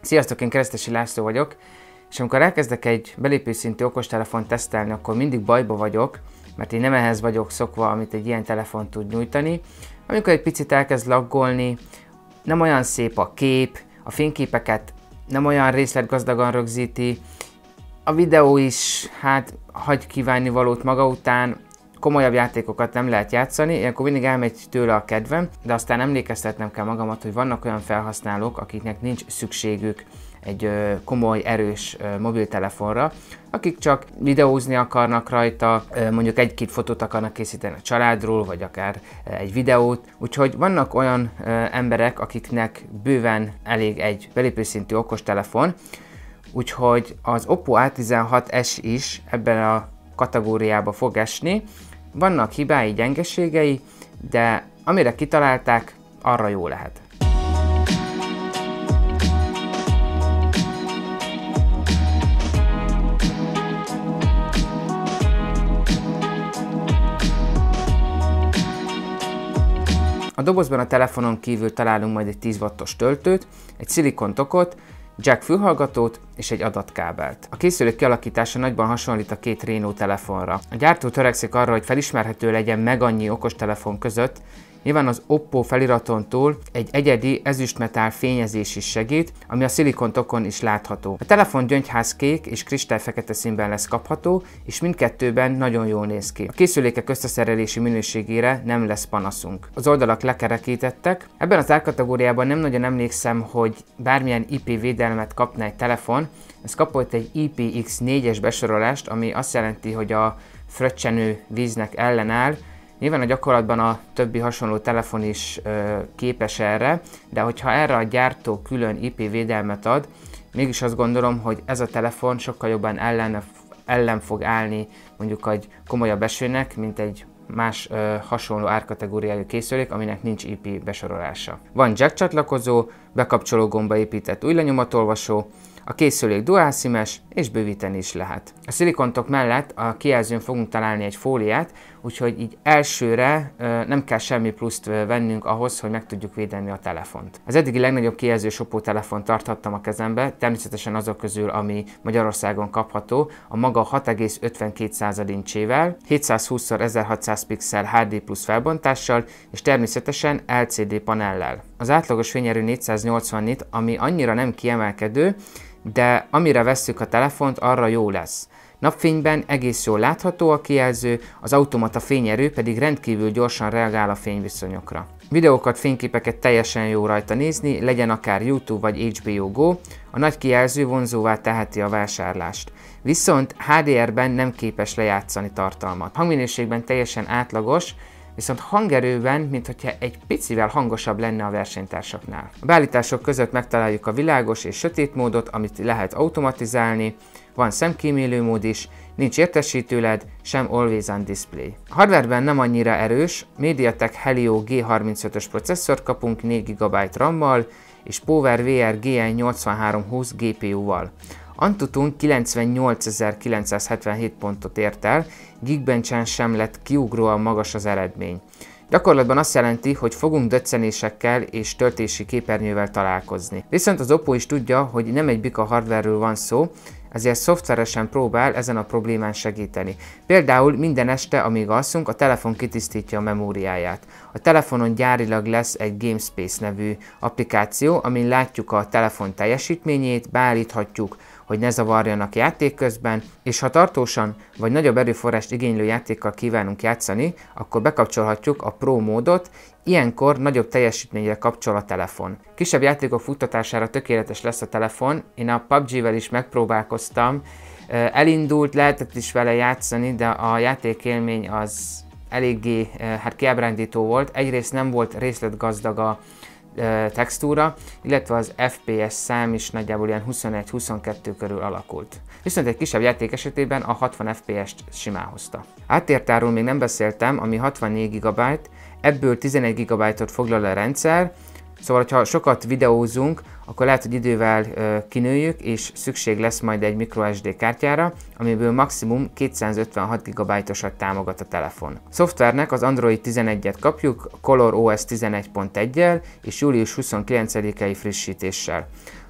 Sziasztok, én Keresztesi László vagyok, és amikor elkezdek egy belépőszintű okostelefont tesztelni, akkor mindig bajba vagyok, mert én nem ehhez vagyok szokva, amit egy ilyen telefon tud nyújtani. Amikor egy picit elkezd laggolni, nem olyan szép a kép, a fényképeket nem olyan részletgazdagan rögzíti, a videó is, hát hagy kívánni valót maga után, komolyabb játékokat nem lehet játszani, ilyenkor mindig elmegy tőle a kedvem, de aztán emlékeztetnem kell magamat, hogy vannak olyan felhasználók, akiknek nincs szükségük egy komoly, erős mobiltelefonra, akik csak videózni akarnak rajta, mondjuk egy-két fotót akarnak készíteni a családról, vagy akár egy videót. Úgyhogy vannak olyan emberek, akiknek bőven elég egy belépőszintű okostelefon, úgyhogy az Oppo A16s is ebben a kategóriába fog esni. Vannak hibái, gyengeségei, de amire kitalálták, arra jó lehet. A dobozban a telefonon kívül találunk majd egy 10 wattos töltőt, egy szilikon tokot, jack fülhallgatót és egy adatkábelt. A készülék kialakítása nagyban hasonlít a két Reno telefonra. A gyártó törekszik arra, hogy felismerhető legyen meg annyi okostelefon között. Nyilván az Oppo feliraton túl egy egyedi ezüstmetál fényezés is segít, ami a szilikon tokon is látható. A telefon gyöngyházkék és kristályfekete színben lesz kapható, és mindkettőben nagyon jól néz ki. A készülékek összeszerelési minőségére nem lesz panaszunk. Az oldalak lekerekítettek. Ebben az árkategóriában nem nagyon emlékszem, hogy bármilyen IP védelmet kapna egy telefon. Ez kapott egy IPX4-es besorolást, ami azt jelenti, hogy a fröccsenő víznek ellenáll. Nyilván a gyakorlatban a többi hasonló telefon is képes erre, de hogyha erre a gyártó külön IP védelmet ad, mégis azt gondolom, hogy ez a telefon sokkal jobban ellen fog állni mondjuk egy komolyabb esőnek, mint egy más hasonló árkategóriájú készülék, aminek nincs IP besorolása. Van jack csatlakozó, bekapcsoló gomba épített új lenyomatolvasó, a készülék dual SIM-es és bővíteni is lehet. A szilikontok mellett a kijelzőn fogunk találni egy fóliát, úgyhogy így elsőre nem kell semmi pluszt vennünk ahhoz, hogy meg tudjuk védeni a telefont. Az eddigi legnagyobb kijelzős Oppo telefont tarthattam a kezembe, természetesen azok közül, ami Magyarországon kapható, a maga 6,52 incsével, 720x1600 pixel HD plusz felbontással, és természetesen LCD panellel. Az átlagos fényerő 480 nit, ami annyira nem kiemelkedő, de amire vesszük a telefont, arra jó lesz. Napfényben egész jól látható a kijelző, az automata fényerő pedig rendkívül gyorsan reagál a fényviszonyokra. Videókat, fényképeket teljesen jó rajta nézni, legyen akár YouTube vagy HBO Go, a nagy kijelző vonzóvá teheti a vásárlást. Viszont HDR-ben nem képes lejátszani tartalmat. Hangminőségben teljesen átlagos, viszont hangerőben, mintha egy picivel hangosabb lenne a versenytársaknál. A beállítások között megtaláljuk a világos és sötét módot, amit lehet automatizálni, van szemkímélő mód is, nincs értesítő LED, sem Always On Display. A hardwareben nem annyira erős, MediaTek Helio G35-ös processzort kapunk 4 GB RAM-mal, és PowerVR GN8320 GPU-val. Antutu 98.977 pontot ért el, Geekbench-en sem lett kiugróan magas az eredmény. Gyakorlatban azt jelenti, hogy fogunk döccenésekkel és töltési képernyővel találkozni. Viszont az Oppo is tudja, hogy nem egy bika hardwarről van szó, ezért szoftveresen próbál ezen a problémán segíteni. Például minden este, amíg alszunk, a telefon kitisztítja a memóriáját. A telefonon gyárilag lesz egy GameSpace nevű applikáció, amin látjuk a telefon teljesítményét, beállíthatjuk, hogy ne zavarjanak játék közben, és ha tartósan vagy nagyobb erőforrást igénylő játékkal kívánunk játszani, akkor bekapcsolhatjuk a Pro módot, ilyenkor nagyobb teljesítményre kapcsol a telefon. Kisebb játékok futtatására tökéletes lesz a telefon, én a PUBG-vel is megpróbálkoztam, elindult, lehetett is vele játszani, de a játékélmény az eléggé kiábrándító volt. Egyrészt nem volt részletgazdag a textúra, illetve az FPS szám is nagyjából ilyen 21-22 körül alakult. Viszont egy kisebb játék esetében a 60 FPS-t simán hozta. Áttértárról még nem beszéltem, ami 64 GB, ebből 11 GB-ot foglal a rendszer, szóval ha sokat videózunk, akkor lehet, hogy idővel kinőjük, és szükség lesz majd egy microSD kártyára, amiből maximum 256 GB-osat támogat a telefon. A szoftvernek az Android 11-et kapjuk, ColorOS 11.1-jel és július 29-i frissítéssel.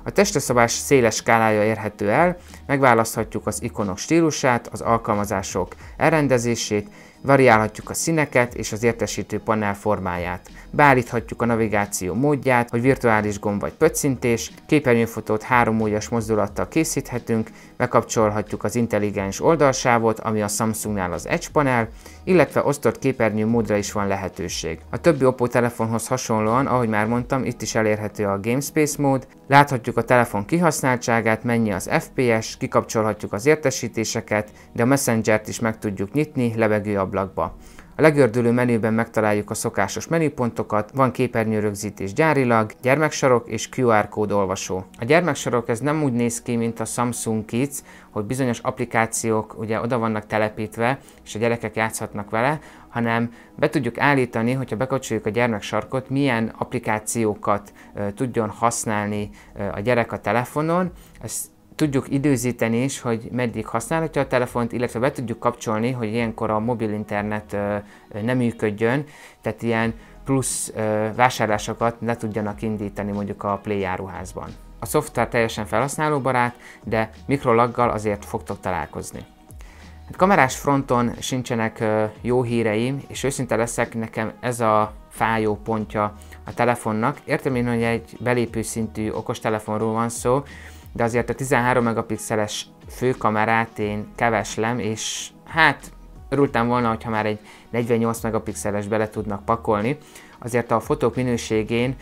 A testeszabás széles skálája érhető el, megválaszthatjuk az ikonok stílusát, az alkalmazások elrendezését, variálhatjuk a színeket és az értesítő panel formáját. Beállíthatjuk a navigáció módját, hogy virtuális gomb vagy pöccintés, képernyőfotót 3 ujjas mozdulattal készíthetünk, bekapcsolhatjuk az intelligens oldalsávot, ami a Samsungnál az Edge panel, illetve osztott képernyő módra is van lehetőség. A többi Oppo telefonhoz hasonlóan, ahogy már mondtam, itt is elérhető a GameSpace mód, láthatjuk a telefon kihasználtságát, mennyi az FPS, kikapcsolhatjuk az értesítéseket, de a Messengert is meg tudjuk nyitni lebegő ablakba. A legördülő menüben megtaláljuk a szokásos menüpontokat, van képernyőrögzítés gyárilag, gyermeksarok és QR kód olvasó. A gyermeksarok ez nem úgy néz ki, mint a Samsung Kids, hogy bizonyos applikációk ugye oda vannak telepítve, és a gyerekek játszhatnak vele, hanem be tudjuk állítani, hogyha bekapcsoljuk a gyermeksarkot, milyen applikációkat tudjon használni a gyerek a telefonon. Ezt tudjuk időzíteni is, hogy meddig használhatja a telefont, illetve be tudjuk kapcsolni, hogy ilyenkor a mobil internet nem működjön, tehát ilyen plusz vásárlásokat ne tudjanak indítani mondjuk a Play áruházban. A szoftver teljesen felhasználóbarát, de mikrolaggal azért fogtok találkozni. A kamerás fronton sincsenek jó híreim, és őszinte leszek, nekem ez a fájó pontja a telefonnak. Értem én, hogy egy belépő szintű okostelefonról van szó, de azért a 13 megapixeles főkamerát én keveslem, és hát örültem volna, hogyha már egy 48 megapixeles bele tudnak pakolni. Azért a fotók minőségén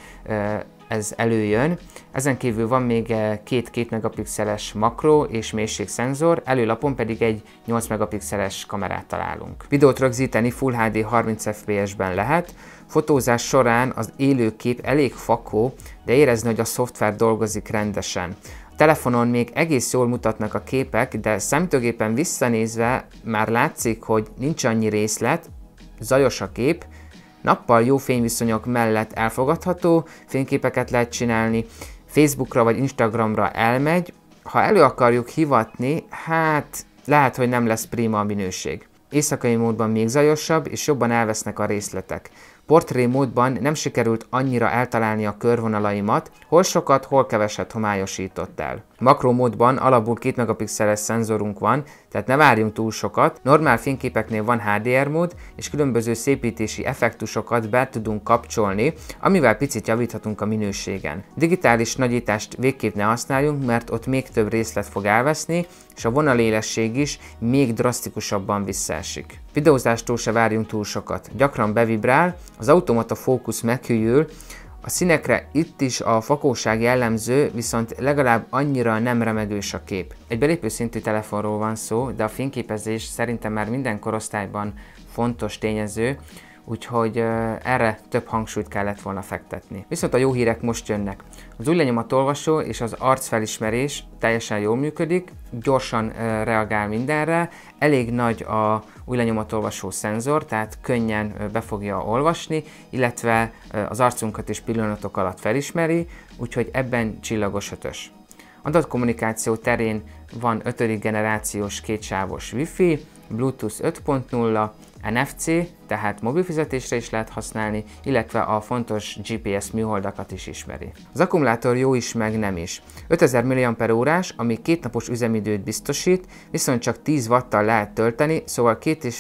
ez előjön. Ezen kívül van még 2 megapixeles makró és mélységszenzor, előlapon pedig egy 8 megapixeles kamerát találunk. Videót rögzíteni Full HD 30 fps-ben lehet. Fotózás során az élő kép elég fakó, de érezni, hogy a szoftver dolgozik rendesen. A telefonon még egész jól mutatnak a képek, de számítógépen visszanézve már látszik, hogy nincs annyi részlet, zajos a kép, nappal jó fényviszonyok mellett elfogadható, fényképeket lehet csinálni, Facebookra vagy Instagramra elmegy, ha elő akarjuk hivatni, hát lehet, hogy nem lesz prima a minőség. Éjszakai módban még zajosabb és jobban elvesznek a részletek. Portré módban nem sikerült annyira eltalálni a körvonalaimat, hol sokat, hol keveset homályosított el. Makró módban alapból 2 megapixeles szenzorunk van, tehát ne várjunk túl sokat. Normál fényképeknél van HDR mód, és különböző szépítési effektusokat be tudunk kapcsolni, amivel picit javíthatunk a minőségen. Digitális nagyítást végképp ne használjunk, mert ott még több részlet fog elveszni, és a vonalélesség is még drasztikusabban visszaesik. Videózástól se várjunk túl sokat. Gyakran bevibrál, az automata fókusz meghűl, a színekre itt is a fakóság jellemző, viszont legalább annyira nem remegős a kép. Egy belépő szintű telefonról van szó, de a fényképezés szerintem már minden korosztályban fontos tényező, úgyhogy erre több hangsúlyt kellett volna fektetni. Viszont a jó hírek most jönnek. Az új lenyomatolvasó és az arcfelismerés teljesen jól működik, gyorsan reagál mindenre, elég nagy a új lenyomatolvasó szenzor, tehát könnyen be fogja olvasni, illetve az arcunkat is pillanatok alatt felismeri, úgyhogy ebben csillagos 5-ös. Adatkommunikáció terén van 5. generációs kétsávos Wi-Fi, Bluetooth 5.0, NFC, tehát mobilfizetésre is lehet használni, illetve a fontos GPS műholdakat is ismeri. Az akkumulátor jó is, meg nem is. 5000 mAh, ami 2 napos üzemidőt biztosít, viszont csak 10 watttal lehet tölteni, szóval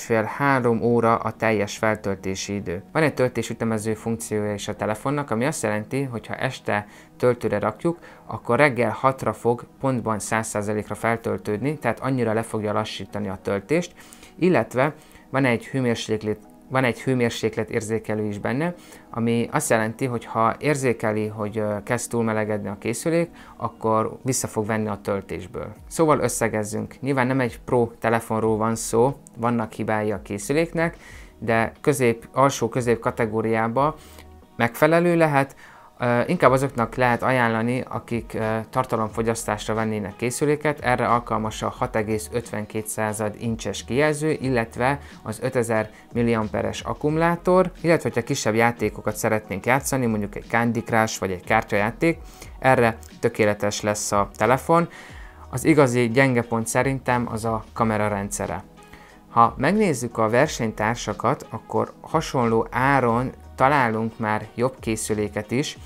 2,5-3 óra a teljes feltöltési idő. Van egy töltésütemező funkciója is a telefonnak, ami azt jelenti, hogy ha este töltőre rakjuk, akkor reggel 6-ra fog pontban 100%-ra feltöltődni, tehát annyira le fogja lassítani a töltést, illetve van egy hőmérséklet érzékelő is benne, ami azt jelenti, hogy ha érzékeli, hogy kezd túlmelegedni a készülék, akkor vissza fog venni a töltésből. Szóval összegezzünk. Nyilván nem egy Pro telefonról van szó, vannak hibái a készüléknek, de alsó-közép kategóriába megfelelő lehet. Inkább azoknak lehet ajánlani, akik tartalomfogyasztásra vennének készüléket, erre alkalmas a 6,52 incses kijelző, illetve az 5000 mAh-es akkumulátor, illetve ha kisebb játékokat szeretnénk játszani, mondjuk egy Candy Crush vagy egy kártyajáték, erre tökéletes lesz a telefon. Az igazi gyenge pont szerintem az a kamera rendszere. Ha megnézzük a versenytársakat, akkor hasonló áron találunk már jobb készüléket is,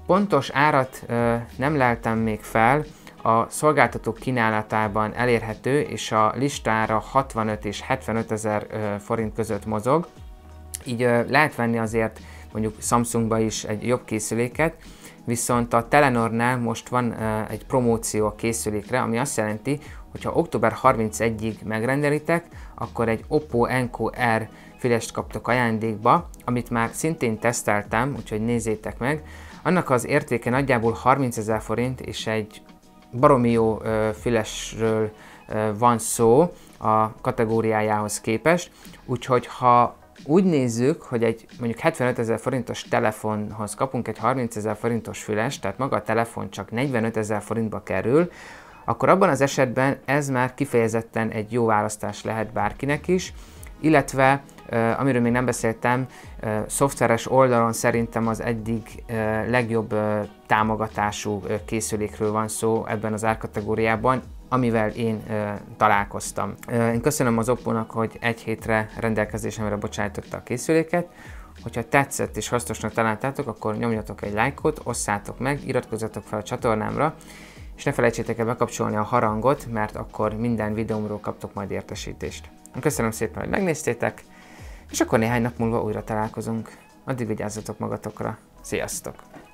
Pontos árat nem leltem még fel, a szolgáltatók kínálatában elérhető, és a listára 65 és 75 ezer forint között mozog. Így lehet venni azért mondjuk Samsungba is egy jobb készüléket, viszont a Telenornál most van egy promóció a készülékre, ami azt jelenti, hogy ha október 31-ig megrendelitek, akkor egy Oppo Enco R fülest kaptok ajándékba, amit már szintén teszteltem, úgyhogy nézzétek meg. Annak az értéke nagyjából 30 000 forint, és egy baromi jó fülesről van szó a kategóriájához képest, úgyhogy ha úgy nézzük, hogy egy mondjuk 75 000 forintos telefonhoz kapunk egy 30 000 forintos fülest, tehát maga a telefon csak 45 000 forintba kerül, akkor abban az esetben ez már kifejezetten egy jó választás lehet bárkinek is, illetve amiről még nem beszéltem, szoftveres oldalon szerintem az eddig legjobb támogatású készülékről van szó ebben az árkategóriában, amivel én találkoztam. Én köszönöm az Oppo-nak, hogy egy hétre rendelkezésemre bocsájtotta a készüléket. Hogyha tetszett és hasznosnak találtátok, akkor nyomjatok egy lájkot, osszátok meg, iratkozzatok fel a csatornámra, és ne felejtsétek el bekapcsolni a harangot, mert akkor minden videómról kaptok majd értesítést. Köszönöm szépen, hogy megnéztétek, és akkor néhány nap múlva újra találkozunk. Addig vigyázzatok magatokra. Sziasztok!